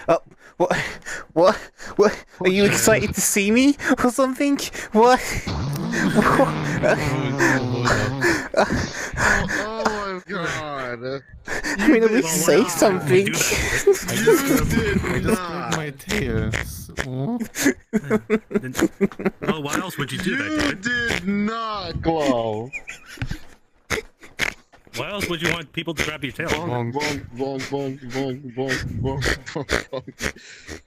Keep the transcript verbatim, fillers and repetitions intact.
Oh, what? What? What? Are you excited to see me or something? What? What? Oh, oh my god! I mean, at least Well, say why- something. You You did I just not! my tears. Oh. Then, well, why else would you do that, You David? did not, Glow! Why else would you want people to grab your tail? Bonk, bonk, bonk, bonk, bonk, bonk, bonk, bonk, bonk.